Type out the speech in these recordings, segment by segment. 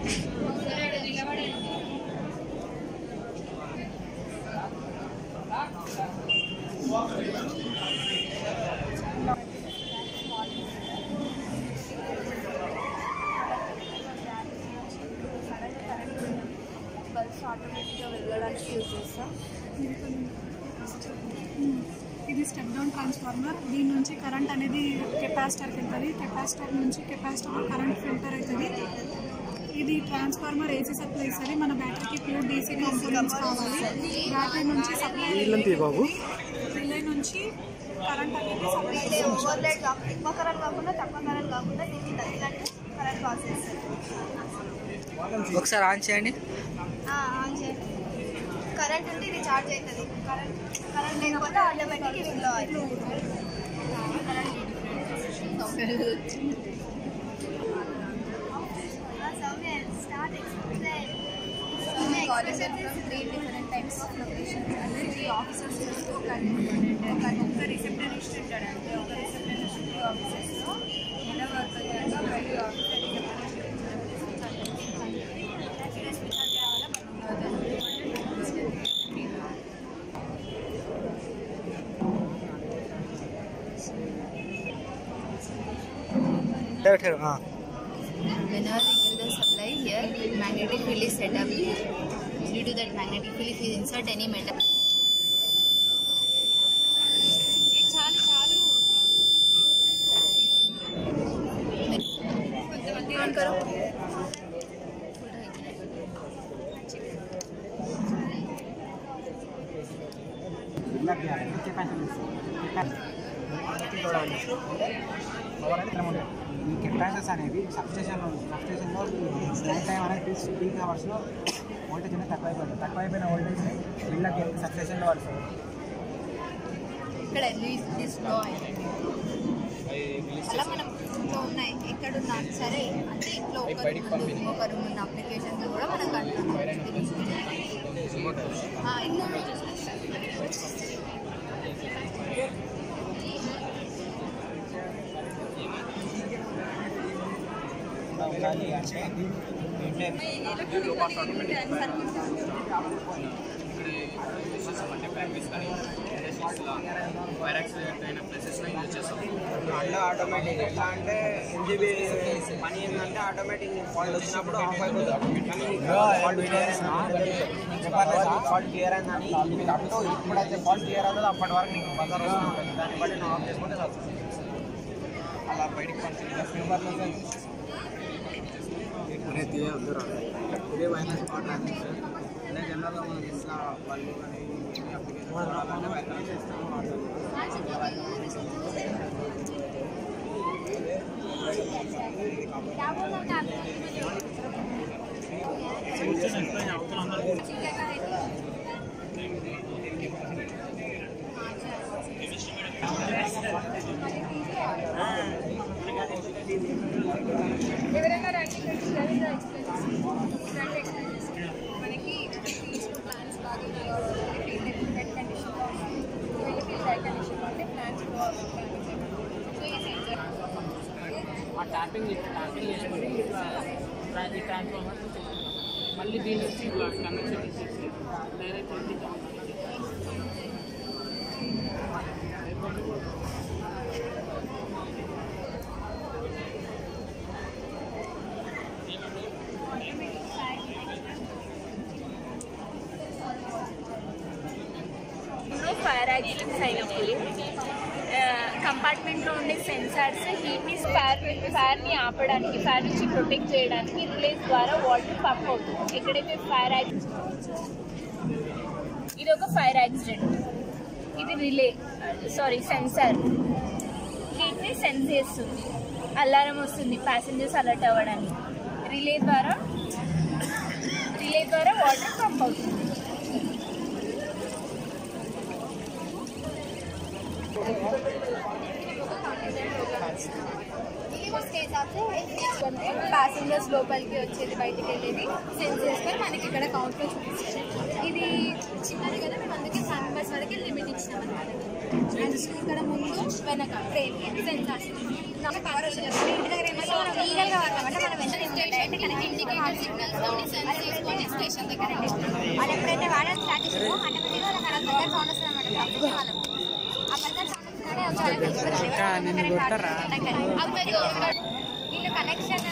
Bulbs ఆటోమేటిక్గా వెళ్ళడానికి use చేస్తాం. ఇది స్టెప్ డౌన్ ట్రాన్స్ఫార్మర్. దీని నుంచి కరెంట్ అనేది కెపాసిటర్కి వెళ్తుంది. కెపాసిటర్ నుంచి కెపాసిటర్ కరెంట్ ఫిల్టర్ అవుతుంది. ఇది ట్రాన్స్ఫార్మర్ ఏసీ సప్లై ఇస్తుంది. మన బ్యాటరీకి ప్యూర్ డీసీ కాంపోనెంట్స్ కావాలి. బ్యాటరీ నుంచి సప్లై రిలే నుంచి కరెంట్ అనేది సప్లై ఓవర్లైట్ ఎక్కువ కరెంట్ కాకుండా తక్కువ కరెంట్ కాకుండా దీనికి తగ్గినట్టు కరెంట్ పాస్ చేస్తుంది. ఒకసారి ఆన్ చేయండి. ఆన్ చేయండి. కరెంట్ ఉంటే ఇది ఛార్జ్ అవుతుంది. కరెంట్ లేకపోతే ఆటోమేటిక్ ఇది ఫ్లో అవుతుంది. College 3 different types of locations. ఈ ఆఫీసర్స్ ఒక రిసెప్షనిస్ట్ ఉంటాడంటే ఒక రిసెప్షనిస్ట్ ఆఫీసెస్లో ఎలా వర్క్ అయ్యాక బయట officer Whenever we give the supply here, magnetic field is set up. Due to that magnetic field, if we insert any metal. On करो. ఈ కెపాసిటర్స్ అనేవి సబ్స్టేషన్లో నైట్ టైం అనేది పీక్ అవర్స్లో వోల్టేజ్ అనేది తక్కువైపోయిన వోల్టేజ్ని వీళ్ళకి సబ్స్టేషన్లో పడుతుంది. ఇక్కడ ఫ్లో అయింది అలా మనం ఇంట్లో ఉన్నాయి ఎక్కడున్నా సరే అంటే ఇంట్లో ఒకరు ఉన్న అప్లికేషన్స్ కూడా మనం కంటున్నాం. అందులో ఆటోమేటిక్ ఎట్లా అంటే ఎన్జీబీ పని ఏంటంటే ఆటోమేటిక్ ఫాల్ట్ వచ్చినప్పుడు ఆఫ్ అయిపోతుంది. ఫాల్ట్ క్లియర్ అయిందని ఇప్పుడైతే ఫాల్ట్ క్లియర్ అవుతుంది అప్పటి వరకు నీకు బజార్ ఉంటుంది. దాన్ని బట్టి నువ్వు ఆఫ్ చేసుకుంటే అలా బయటికి పంపించారు. ఇదే వైరస్ వాడడానికి అదే జనరల్గా మనం ఇట్లా బల్బు కానీ అప్లికేషన్ వాడాలంటే వైరస్ చేస్తాము. ఎవరైనా ర్యాంకింగ్ మనకి ప్లాన్స్ బాగా కండిషన్ అంటే ప్లాన్స్ ట్యాపింగ్ చేసుకొని ఇట్లా ఈ ట్రాన్స్ఫార్మర్ మళ్ళీ దీని నుంచి ఇట్లా కనెక్షన్ ఇచ్చేసి డైరెక్ట్ ఫైర్ యాక్సిడెంట్స్ అయినప్పుడు కంపార్ట్మెంట్లో ఉండే సెన్సార్స్ హీట్ని ఫైర్ని ఆపడానికి ఫైర్ నుంచి ప్రొటెక్ట్ చేయడానికి రిలేస్ ద్వారా వాటర్ పంప్ అవుతుంది. ఎక్కడైతే ఫైర్ యాక్సిడెంట్ ఇది ఒక ఫైర్ యాక్సిడెంట్, ఇది సెన్సార్ హీట్ని సెన్స్ చేస్తుంది, అలారం వస్తుంది ప్యాసింజర్స్ అలర్ట్ అవ్వడానికి. రిలే ద్వారా వాటర్ పంప్ అవుతుంది. ప్యాసింజర్స్ లోపలికి వచ్చేది బయటికి వెళ్ళేది సెన్స్ చేసుకొని మనకి ఇక్కడ కౌంట్లో చూపిస్తారు. ఇది చిన్నది కదా, మేము అందుకే 5 మెంబర్స్ వరకు లిమిట్ ఇచ్చినాం అనమాట. ఇక్కడ ముందు వెనక ట్రైన్ సెన్సార్స్ లీగల్గా వాడతామంటే మనం ఎంత ఇండికేటర్ సిగ్నల్స్ స్టేషన్ దగ్గర అది ఎప్పుడైతే వాడడం స్టార్ట్ చేసామో ఆటోమేటిక్గా వాళ్ళకి అక్కడ దగ్గర సౌండ్ వస్తుంది అన్నమాట వాళ్ళకు ఆ పెద్ద సౌండ్ వస్తుందనే వీళ్ళు కనెక్షన్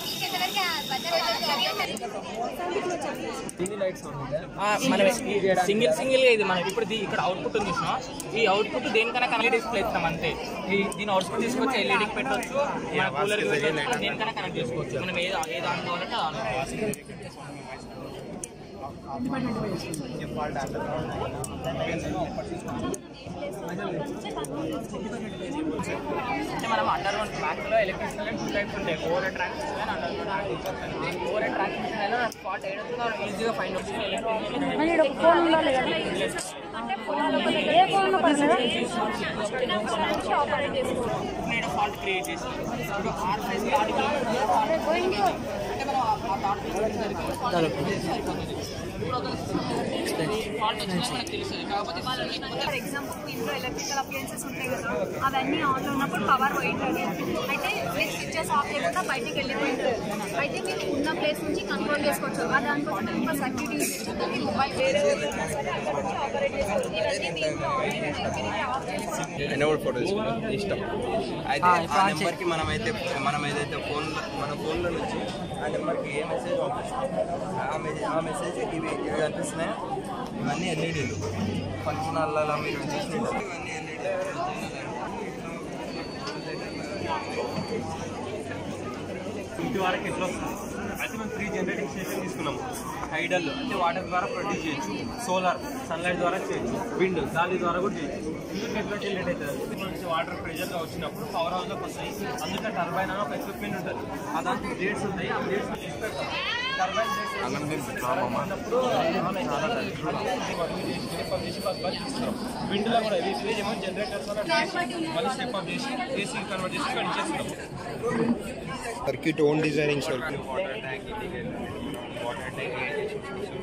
మనం సింగిల్ గా ఇది మనం ఇప్పుడు ఇక్కడ అవుట్పుట్ ఉంది చూసినా ఈ అవుట్పుట్ దేనికైనా కనెక్ట్ డిస్ప్లే ఇస్తాం అంతే. దీని అవుట్పుట్ తీసుకొచ్చి ఎల్ఈడికి పెట్టవచ్చు, మన కూలర్ దేనికైనా కనెక్ట్ చేసుకోవచ్చు. మనం ఏది ఆన్ కావాలంటే మనం అండర్ గ్రౌండ్ ట్రాక్ లో ఎలక్ట్రిసిటీ 2 టైప్స్ ఉంటాయి, overhead transmission and underground transmission. Overhead transmission అయినా స్పాట్ ఏడుతుందో ఈజీగా ఫైండ్ అవుతుంది. ఫాల్ట్ క్రియేట్ చేసి ఇప్పుడు ఆర్ సైజ్ అంటే మనం ఆ థాట్ ఫాల్ట్ వచ్చినా మనకు తెలుస్తుంది. కాకపోతే ఫర్ ఎగ్జాంపుల్ ఇంట్లో ఎలక్ట్రికల్ అప్లయన్సెస్ ఉంటాయి కదా, అవన్నీ ఆన్లో ఉన్నప్పుడు పవర్ పోయింటుంది. అయితే మీరు స్విచ్చెస్ ఆఫ్ చేయకుండా బయటికి వెళ్ళిపోయింటారు. అయితే మీరు ఉన్న ప్లేస్ నుంచి కంట్రోల్ చేసుకోవచ్చు. దానికోసం ఇంకా సర్క్యూట్ యూజ్ చేసుకుంటే మొబైల్ వేరే ఆపరేట్ చేసుకోవచ్చు. ఇవన్నీ దీంట్లో ఇష్టం అయితే ఆ నెంబర్కి మనం ఏదైతే మన ఫోన్లో నుంచి ఆ నెంబర్కి ఏ మెసేజ్ పంపిస్తాం ఆ మెసేజ్ ఇవి కనిపిస్తున్నాయి. ఇవన్నీ ఎల్ఈడీలు ఫంక్షన్ హాల్లో మీరు చూసినట్టు ఇవన్నీ ఎల్ఈడీ. ఇంటి వరకు ఎట్లా వస్తుంది అయితే మేము 3 జనరేటింగ్ స్టేషన్ తీసుకున్నాము. హైడల్ అంటే వాటర్ ద్వారా ప్రొడ్యూస్ చేయొచ్చు, సోలార్ సన్లైట్ ద్వారా చేయొచ్చు, విండ్ గాలి ద్వారా కూడా చేయొచ్చు. ఇందుకు ఎట్లా జనరేట్ అవుతుంది నుంచి వాటర్ ప్రెషర్గా వచ్చినప్పుడు పవర్ హౌస్లోకి వస్తాయి. అందుకే టర్బైన్ అని ఒక ఎక్విప్మెంట్ ఉంటుంది, దానికి బ్లేడ్స్ ఉంటాయి. ఆ బ్లేడ్స్ టర్బైన్ విండ్లో కూడా ఏమో జనరేటర్స్ మళ్ళీ స్టెప్ అప్ చేసి ఏసీ కన్వర్ట్ చేసి కట్ చేస్తున్నాం. Circuit own designing circuit. Water tank irrigation,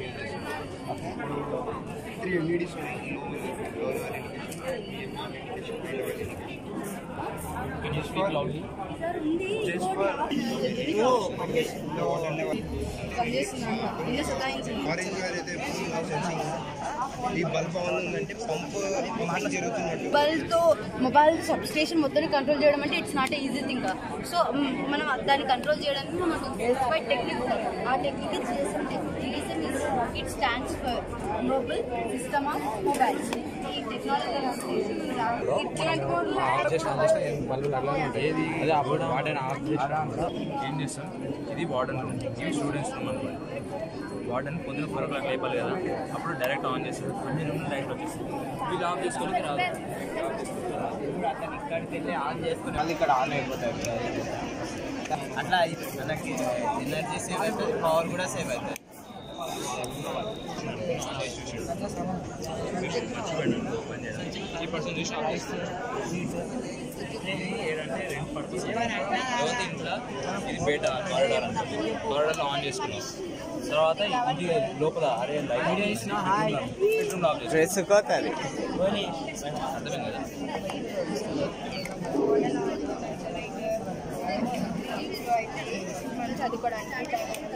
3 LEDs low level indication. Can you speak loudly? Just for the water level. Orange wire అయితే sensing ఈ bulb on ఉందంటే pump జరుగుతున్నట్టు. మొబైల్తో mobile సబ్ స్టేషన్ మొత్తాన్ని కంట్రోల్ చేయడం అంటే it's not easy thing. So మనం దాన్ని కంట్రోల్ చేయడానికి మనకు స్పెసిఫైడ్ టెక్నిక్ ఉంటుంది. ఆ technique GSM technique. It stands for global system of mobiles. ఈ టెక్నాలజీ ఏం చేస్తాం, ఇది వార్డెన్ స్టూడెంట్స్ రూమ్ అనుకోండి. వార్డెన్ పొద్దున 4 o'clock లేపాలి కదా, అప్పుడు డైరెక్ట్ ఆన్ చేస్తారు. అన్ని రూమ్ లైట్ వచ్చేస్తుంది. వీళ్ళు ఆఫ్ చేసుకోవడానికి రాదు. ఇక్కడికి వెళ్ళి ఆన్ చేసుకుని మళ్ళీ ఇక్కడ ఆన్ అయిపోతాయి. అట్లా మనకి ఎనర్జీ సేవ్ అవుతుంది, పవర్ కూడా సేవ్ అవుతుంది. ఈ పర్సన్ చూసి ఆఫ్ చేస్తారు. ఏంటంటే 2 పర్పస్ తర్వాత ఇంట్లో ఇది బయట కారిడార్లో ఆన్ చేసుకున్నాం. తర్వాత ఇంటి లోపల అరే లైట్ బెడ్రూమ్ ఆఫ్ చేస్తాం. అర్థమైంది కదా. చదువుకోవడానికి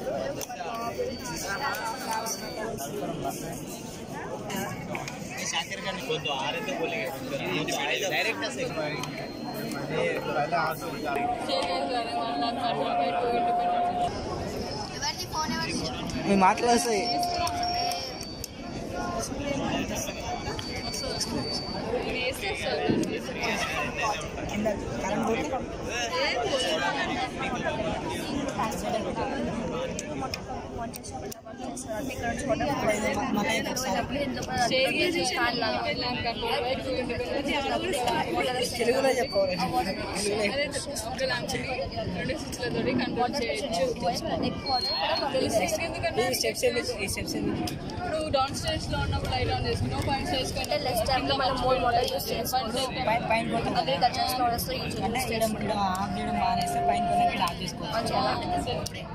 మీ మాటలు వస్తాయి. తెలుగులో చెప్పవాలి. ఇప్పుడు డౌన్ స్టేజ్ లో ఉన్నప్పుడు లైట్ ఆన్ చేసుకున్నాం, పైన స్టేజ్ ఆఫ్ చేయడం మానేస్తే పైన ఆఫ్ చేసుకోవాలి.